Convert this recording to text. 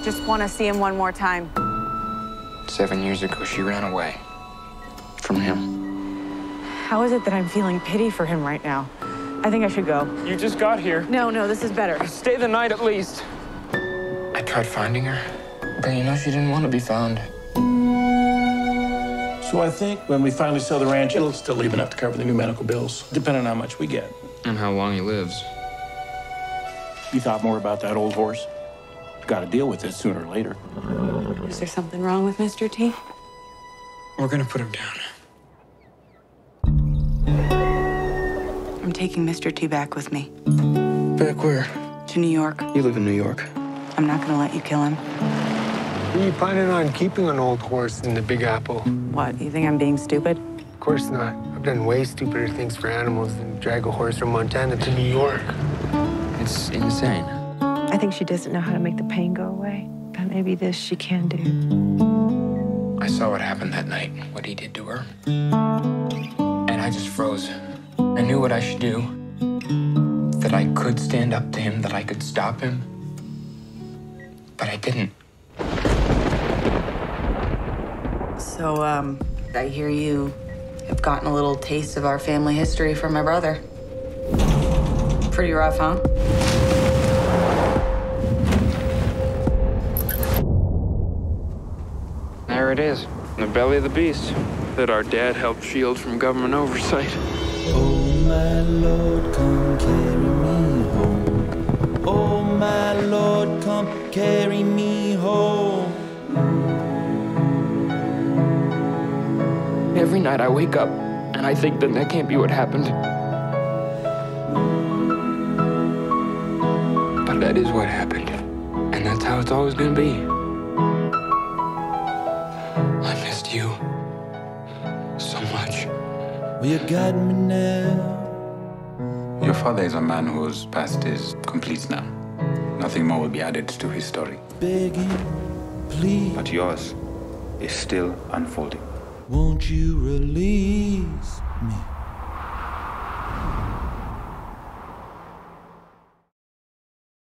just want to see him one more time. 7 years ago, she ran away. From him. How is it that I'm feeling pity for him right now? I think I should go. You just got here. No, this is better. Stay the night at least. I tried finding her, but you know she didn't want to be found. So I think when we finally sell the ranch, it'll still leave enough to cover the new medical bills, depending on how much we get. And how long he lives. You thought more about that old horse? Got to deal with it sooner or later. Is there something wrong with Mr. T? We're gonna put him down. I'm taking Mr. T back with me. Back where? To New York. You live in New York. I'm not gonna let you kill him. Are you planning on keeping an old horse in the Big Apple? What, you think I'm being stupid? Of course not. I've done way stupider things for animals than drag a horse from Montana to New York. It's insane. I think she doesn't know how to make the pain go away, but maybe this she can do. I saw what happened that night, what he did to her. And I just froze. I knew what I should do. That I could stand up to him, that I could stop him. But I didn't. So, I hear you have gotten a little taste of our family history from my brother. Pretty rough, huh? There it is, in the belly of the beast, that our dad helped shield from government oversight. Oh, my Lord, come carry me home. Oh, my Lord, come carry me home. Every night I wake up and I think that can't be what happened. But that is what happened. And that's how it's always gonna be. I missed you so much. Well, you got me now. Your father is a man whose past is complete now. Nothing more will be added to his story. Begging, please. But yours is still unfolding. Won't you release me?